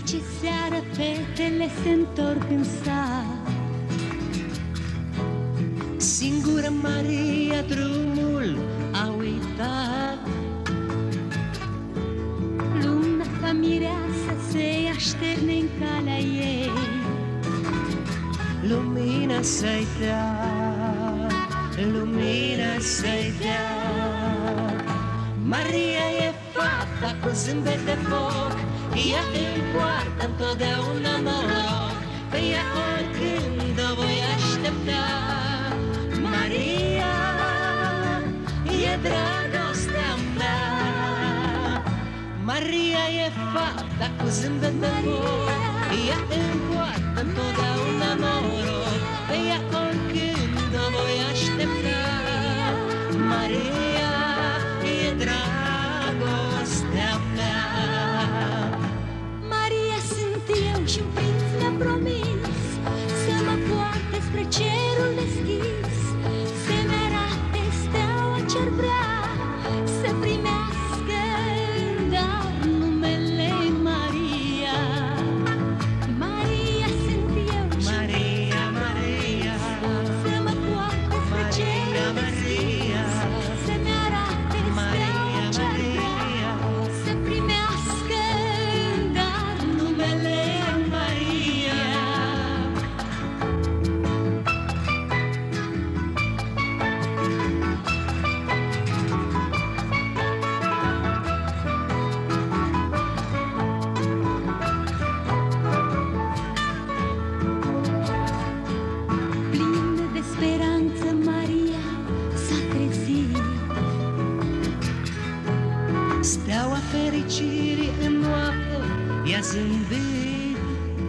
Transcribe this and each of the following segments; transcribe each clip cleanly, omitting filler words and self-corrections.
ce seară fetele se întorc în sat. Singură Maria drumul a uitat. Luna ca mireasă se așterne în calea ei. Lumina să-i dea, lumina să-i dea. Maria e fata cu zâmbet de foc, ea îmi poartă întotdeauna noroc, pe ea oricând o voi aștepta. Maria e dragostea mea. Maria e fata cu zâmbet de foc, ea îmi poartă întotdeauna noroc, pe ea oricând o voi aștepta. Maria e dragostea mea. Maria sunt eu și un prinț mi-a promis să mă poarte spre cerul deschis, să-mi arate steaua ce-ar vrea, să primească în dar numele Maria. Maria sunt eu și Maria, Maria, să mă poarte spre cerul deschis, să-mi arate steaua ce-ar vrea, să primească în dar numele Maria. Plină de speranță, Maria s-a trezit. steaua fericirii în noapte i-a zâmbit.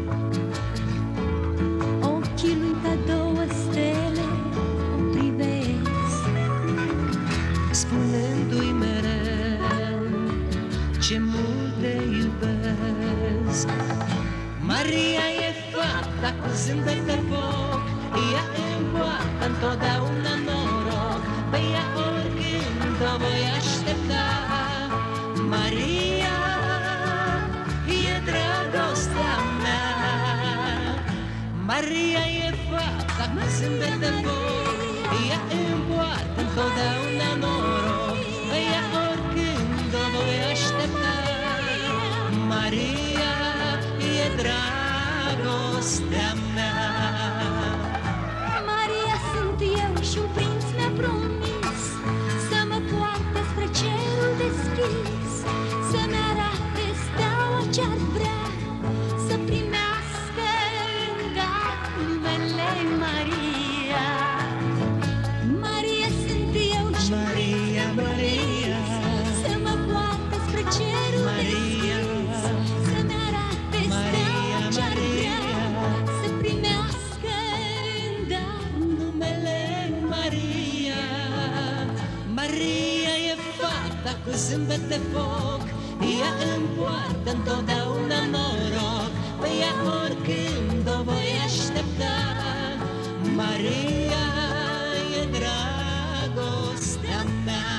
Ochii lui ca două stele o privesc, Spunându-i mereu ce mult te iubesc. Maria e fata cu zâmbet de foc, ea îmi poartă întotdeauna noroc, pe ea oricând o voi aștepta. Maria e dragostea mea. Maria e fata cu zâmbet de foc, ea îmi poartă întotdeauna noroc, pe ea oricând o voi aștepta. Maria e dragostea mea. Maria sunt eu și un prinț mi-a promis să mă poarte spre cerul deschis, să-mi arate steaua ce-ar vrea, să primească în dar numele Maria. Maria sunt eu și un Maria, Maria, să mă poarte spre cerul Maria, deschis, să-mi arate steaua ce-ar vrea, să primească în dar numele Maria. Maria e fata cu zâmbet de foc, ea îmi poartă întotdeauna noroc, pe ea oricând o voi aștepta. Maria e dragostea mea.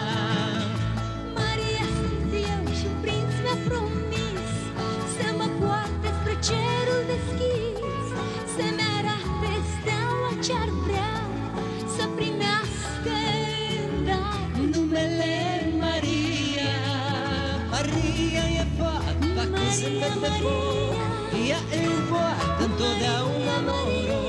Maria sunt eu și un prinț mi-a promis să mă poarte spre cerul deschis, să-mi arate steaua ce-ar vrea, să primească în dar Numele Maria. Maria e fata cu zâmbet de foc, ea îmi poartă întotdeauna noroc,